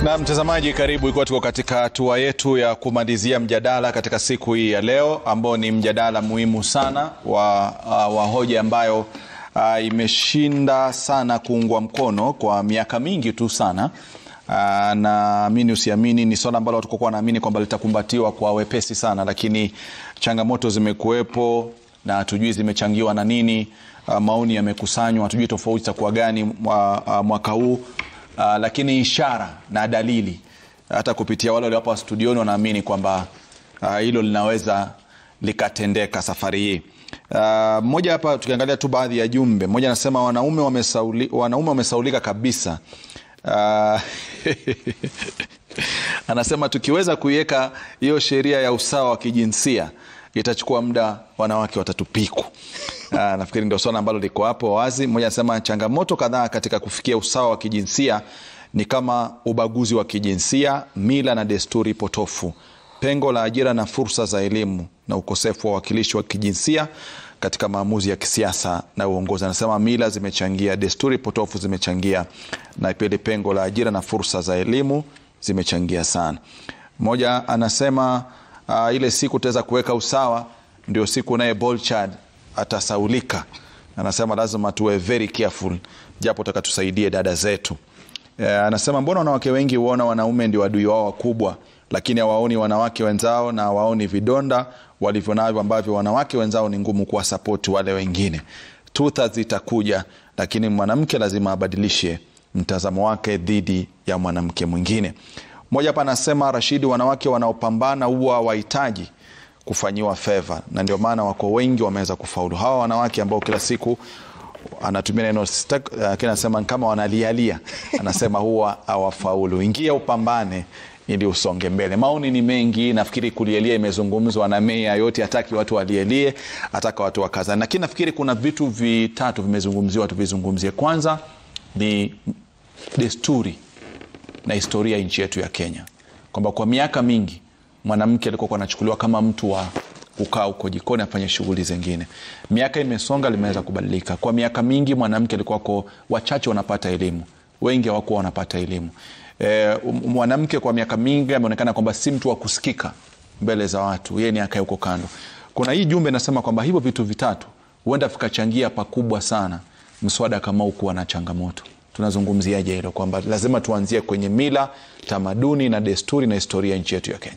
Na mtazamaji, karibu. Ikiwa tuko katika hatua yetu ya kumalizia mjadala katika siku hii ya leo, ambao ni mjadala muhimu sana wa hoja ambayo imeshinda sana kuungwa mkono kwa miaka mingi tu sana. Na amini usiamini ni swala ambalo watu kwa naamini kwamba litakumbatiwa kwa wepesi sana, lakini changamoto zimekuwepo na hatujui zimechangiwa na nini. Maoni yamekusanywa, hatujui tofauti za kwa gani mwaka huu. Lakini ishara na dalili hata kupitia wale waliopo studioni wanaamini kwamba hilo linaweza likatendeka safari hii. Mmoja hapa tukiangalia tu baadhi ya jumbe, mmoja anasema wanaume wamesaulika kabisa. Anasema tukiweza kuiweka hiyo sheria ya usawa wa kijinsia itachukua muda, wanawake watatupiku. Nafikiri ndio swala ambalo liko hapo wazi. Mmoja anasema changamoto kadhaa katika kufikia usawa wa kijinsia ni kama ubaguzi wa kijinsia, mila na desturi potofu, pengo la ajira na fursa za elimu, na ukosefu wa wakilishi wa kijinsia katika maamuzi ya kisiasa na uongozi. Anasema mila zimechangia, desturi potofu zimechangia, na pia pengo la ajira na fursa za elimu zimechangia sana. Mmoja anasema ile siku tutaweza kuweka usawa ndio siku naye Bolchard atasaulika. Anasema lazima tuwe very careful, japo tutakatusaidia dada zetu. Anasema mbona wanawake wengi huona wanaume ndio adui wao wakubwa, lakini hawaoni wanawake wenzao na hawaoni vidonda walivyonavyo ambavyo wanawake wenzao ni ngumu kuwa support wale wengine. Tutha zitakuja, lakini mwanamke lazima abadilishe mtazamo wake dhidi ya mwanamke mwingine. Mmoja hapa anasema Rashidi, wanawake wanaopambana huwa hawahitaji kufanyiwa favor, na ndio maana wako wengi wameweza kufaulu. Hawa wanawake ambao kila siku anatumia neno anasema kama wanalialia, anasema huwa hawafaulu. Ingia upambane ili usonge mbele. Maoni ni mengi, nafikiri kulielia imezungumzwa na meya yote, hataki watu walielie, ataka watu wakazana. Lakini nafikiri kuna vitu vitatu vimezungumziwa, tuvizungumzie. Kwanza ni desturi na historia ya nchi yetu ya Kenya, kwamba kwa miaka mingi mwanamke alikuwa anachukuliwa kama mtu wa kukaa huko jikoni afanye shughuli zingine. Miaka imesonga, limeweza kubadilika. Kwa miaka mingi mwanamke alikuwa kwa wachache wanapata elimu, wengi hawakuwa wanapata elimu. Mwanamke kwa miaka mingi ameonekana kwamba si mtu wa kusikika mbele za watu, yeye ni akae huko kando. Kuna hii jumbe nasema kwamba hivyo vitu vitatu huenda vikachangia pakubwa sana mswada kama huu kuwa na changamoto. Tunazungumziaje hilo, kwamba lazima tuanzie kwenye mila, tamaduni na desturi na historia nchi yetu ya Kenya?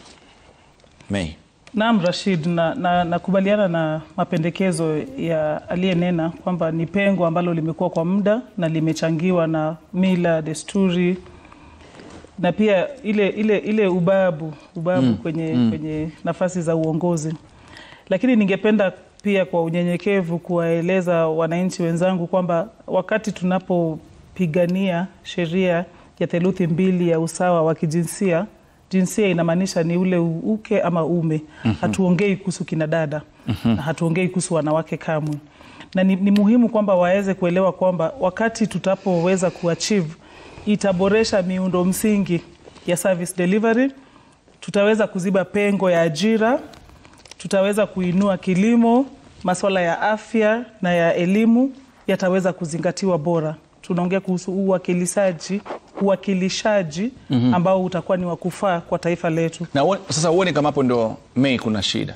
May. Naam Rashid, nakubaliana na mapendekezo ya aliyenena kwamba ni pengo ambalo limekuwa kwa muda na limechangiwa na mila, desturi na pia ile ubabu kwenye nafasi za uongozi. Lakini ningependa pia kwa unyenyekevu kuwaeleza wananchi wenzangu kwamba wakati tunapopigania sheria ya theluthi mbili ya usawa wa kijinsia, jinsia inamaanisha ni ule uke ama ume. Hatuongei kuhusu kina dada, na hatuongei kuhusu wanawake kamwe. Na ni muhimu kwamba waweze kuelewa kwamba wakati tutapoweza kuachieve, itaboresha miundo msingi ya service delivery, tutaweza kuziba pengo ya ajira, tutaweza kuinua kilimo, masuala ya afya na ya elimu yataweza kuzingatiwa bora. Tunaongea kuhusu uwakilishaji ambao utakuwa ni wakufaa kwa taifa letu. Na sasa uone kama hapo ndo May kuna shida.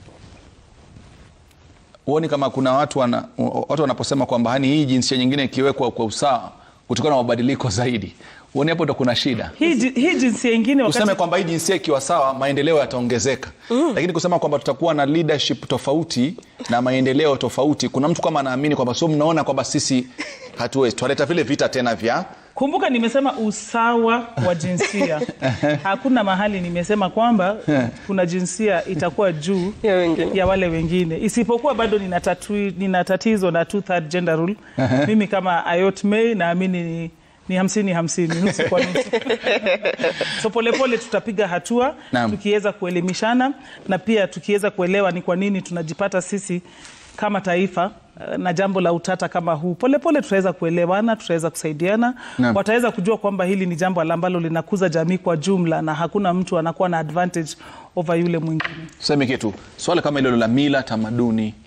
Uone kama kuna watu wanaposema kwamba hani hii jinsia nyingine ikiwekwa kwa usawa kutokana na mabadiliko zaidi. Uone hapo ndo kuna shida. Hii jinsia nyingine wakati useme kwamba hii jinsia ikiwa sawa maendeleo yataongezeka. Lakini kusema kwamba tutakuwa na leadership tofauti na maendeleo tofauti, kuna mtu kama anaamini kwamba sio mnaona kwamba sisi hatuwezi, tualeta vile vita tena vya. Kumbuka nimesema usawa wa jinsia. Hakuna mahali nimesema kwamba kuna jinsia itakuwa juu ya wale wengine. Isipokuwa bado nina tatizo na 2/3 gender rule. Mimi kama Ayot May naamini ni 50-50, nusu kwa nusu. So polepole tutapiga hatua, tukiweza kuelimishana na pia tukiweza kuelewa ni kwa nini tunajipata sisi kama taifa na jambo la utata kama huu. Polepole tutaweza kuelewana, tutaweza kusaidiana. Wataweza kujua kwamba hili ni jambo ambalo linakuza jamii kwa jumla na hakuna mtu anakuwa na advantage over yule mwingine. Sema kitu, swala kama hilo la mila, tamaduni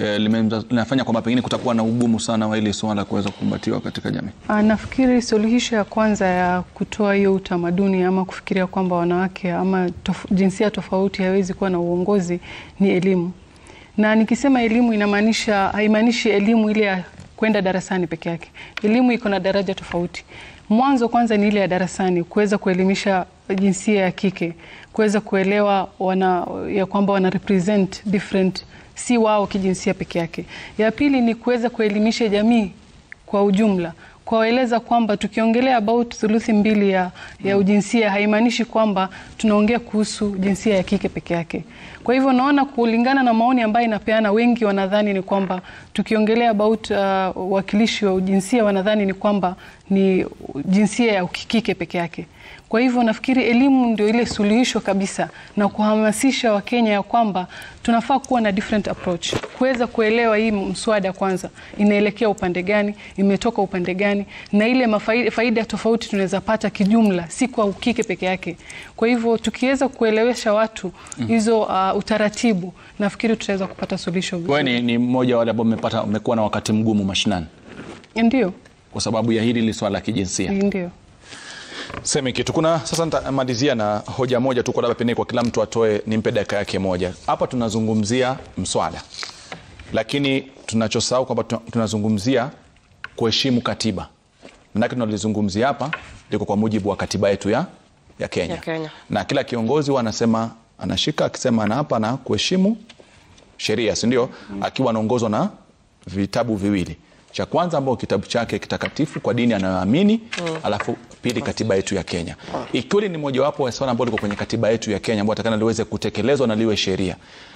linafanya kwamba pengine kutakuwa na ugumu sana wa ile swala kuweza kukumbatiwa katika jamii? Nafikiri suluhisho ya kwanza ya kutoa hiyo utamaduni ama kufikiria kwamba wanawake ama jinsia tofauti haiwezi kuwa na uongozi ni elimu. Na nikisema elimu haimaanishi elimu ile ya kwenda darasani peke yake. Elimu iko na daraja tofauti. Mwanzo kwanza ni ile ya darasani, kuweza kuelimisha jinsia ya kike, kuweza kuelewa ya kwamba wana represent different, si wao kijinsia peke yake. Ya pili ni kuweza kuelimisha jamii kwa ujumla, kuwaeleza kwamba tukiongelea about thuluthi mbili ya ujinsia haimaanishi kwamba tunaongea kuhusu jinsia ya kike peke yake. Kwa hivyo naona kulingana na maoni ambayo inapeana, wengi wanadhani ni kwamba tukiongelea about wakilishi wa ujinsia wanadhani ni kwamba ni jinsia ya kike peke yake. Kwa hivyo nafikiri elimu ndio ile suluhisho kabisa, na kuhamasisha Wakenya ya kwamba tunafaa kuwa na different approach, kuweza kuelewa hii mswada kwanza inaelekea upande gani, imetoka upande gani, na ile faida tofauti tunaweza pata kijumla, si kwa kike peke yake. Kwa hivyo tukiweza kuelewesha watu hizo utaratibu, nafikiri tutaweza kupata suluhisho vizuri. Wewe ni mmoja wale ambao umekuwa na wakati mgumu mashinani? Ndio. Kwa sababu ya hili swala la kijinsia? Ndio. Sema kitu. Sasa nitamalizia na hoja moja tu, kwa labda pengine kwa kila mtu atoe, nimpe dakika yake moja. Hapa tunazungumzia mswada, lakini tunachosahau kwamba tunazungumzia kuheshimu katiba. Maana tunalizungumzia hapa liko kwa mujibu wa katiba yetu ya Kenya. Na kila kiongozi wanasema anashika akisema na hapa na kuheshimu sheria, si ndio? Akiwa anaongozwa na vitabu viwili. Cha kwanza ambao kitabu chake kitakatifu kwa dini anayoamini, alafu pili katiba yetu ya Kenya. Ikiwa ni mojawapo wa swala ambalo liko kwenye katiba yetu ya Kenya ambao atakana liweze kutekelezwa na liwe sheria,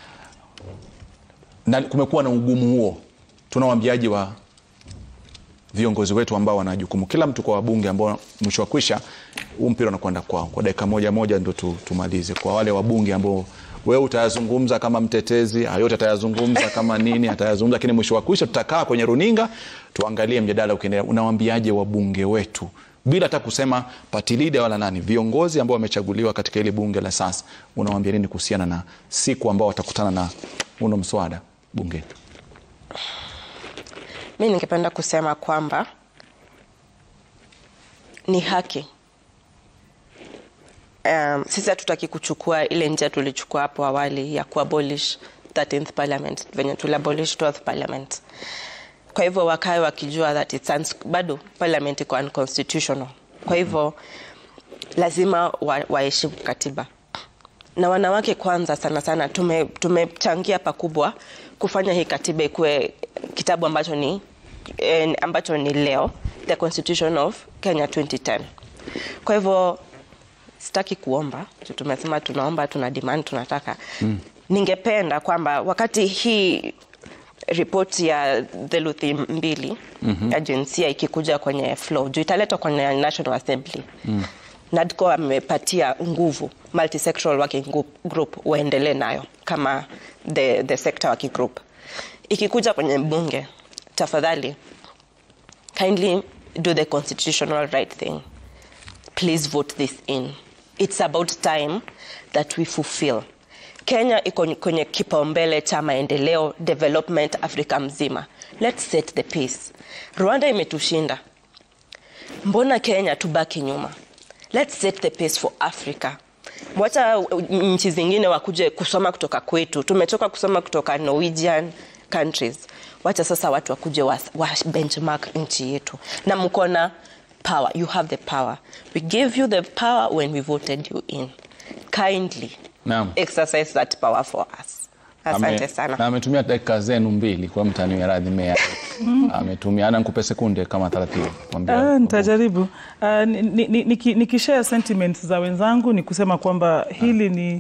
na kumekuwa na ugumu huo, tunawaambiaje wa viongozi wetu ambao wana jukumu, kila mtu, kwa wabunge ambao mwisho wa kwisha mpira unakwenda kwao? Kwa dakika moja ndio tumalize. Kwa wale wabunge ambao wewe utayazungumza kama mtetezi, hayote atayazungumza kama nini atayazungumza, lakini mwisho wa kwisha tutakaa kwenye runinga tuangalie mjadala ukiendelea. Unawaambiaje wabunge wetu, bila hata kusema party leader wala nani, viongozi ambao wamechaguliwa katika ile bunge la sasa, unawaambia nini kuhusiana na siku ambao watakutana na uno mswada bunge? Mimi ningependa kusema kwamba ni haki. Sisi hatutaki kuchukua ile njia tulichukua hapo awali ya kuabolish 13th parliament, venye tuliabolish 12th parliament. Kwa hivyo wakae wakijua that bado parliament iko unconstitutional. Kwa hivyo lazima waheshimu katiba. Na wanawake kwanza sana tumechangia pakubwa kufanya hii katiba ikuwe kitabu ambacho ni leo, the Constitution of Kenya 2010. Kwa hivyo sitaki kuomba, tumesema tunaomba, tuna demand, tunataka. Ningependa kwamba wakati hii ripoti ya theluthi mbili ya jinsia ikikuja kwenye floor, juu italetwa kwenye National Assembly, NADCO amepatia nguvu multisectoral working group waendelee nayo kama the sector working group. Ikikuja kwenye bunge, tafadhali kindly do the constitutional right thing. Please vote this in. It's about time that we fulfill. Kenya iko kwenye kipaumbele cha maendeleo, development Afrika mzima. Let's set the pace. Rwanda imetushinda. Mbona Kenya tubaki nyuma? Let's set the pace for Africa. Wacha nchi zingine wakuje kusoma kutoka kwetu. Tumechoka kusoma kutoka Norwegian countries. Wacha sasa watu wakuje wa benchmark nchi yetu. Na mkona power. You have the power. We gave you the power when we voted you in. Kindly exercise that power for us. Asante sana. Na ametumia dakika zenu 2 kwa mtani ya radhi mea. Ametumia, nikupe sekunde kama 30. Nitajaribu. Nikishare sentiments za wenzangu ni kusema kwamba hili ni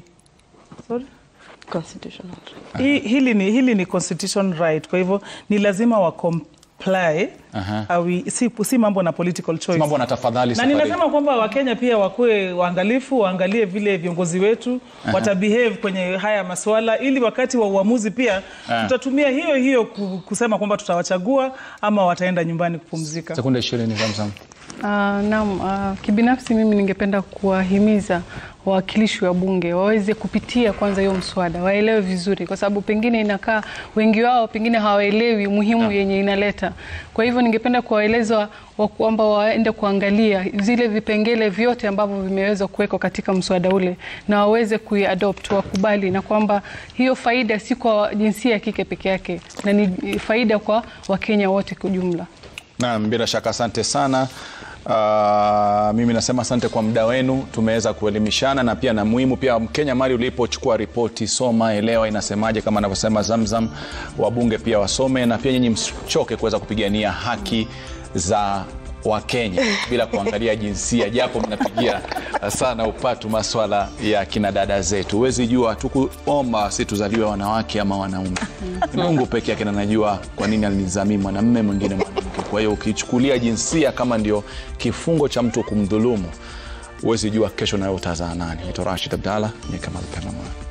constitutional. Hili ni constitution right. Kwa hivyo ni lazima wa comply si mambo na political choice. Mambo na tafadhali na safari. ninasema kwamba Wakenya pia wakuwe waangalifu, waangalie vile viongozi wetu watabehave kwenye haya masuala, ili wakati wa uamuzi pia tutatumia hiyo kusema kwamba tutawachagua ama wataenda nyumbani kupumzika. Sekunde 20 Zamzam. Naam, kibinafsi mimi ningependa kuwahimiza wawakilishi wa bunge waweze kupitia kwanza hiyo mswada, waelewe vizuri, kwa sababu pengine inakaa wengi wao pengine hawaelewi muhimu yenye inaleta. Kwa hivyo ningependa kuwaeleza kwamba waende kuangalia zile vipengele vyote ambavyo vimeweza kuwekwa katika mswada ule na waweze kuiadopt, wakubali, na kwamba hiyo faida si kwa jinsia ya kike peke yake, na ni faida kwa Wakenya wote kwa jumla. Naam, bila shaka asante sana. Mimi nasema asante kwa muda wenu, tumeweza kuelimishana, na pia na muhimu pia Mkenya mali ulipochukua ripoti, soma, elewa inasemaje, kama anavyosema Zamzam, wabunge pia wasome, na pia nyinyi msichoke kuweza kupigania haki za Wakenya bila kuangalia jinsia, japo mnapigia sana upatu maswala ya kina dada zetu. Huwezi jua tukuomba si tuzaliwe wanawake ama wanaume. Mungu pekee yake anajua kwa nini alinizamia mwanamume mwingine mwanamke. Kwa hiyo ukichukulia jinsia kama ndio kifungo cha mtu kumdhulumu, huwezi jua kesho nayo utazaa nani. Ni Rashid Abdalla, ni kama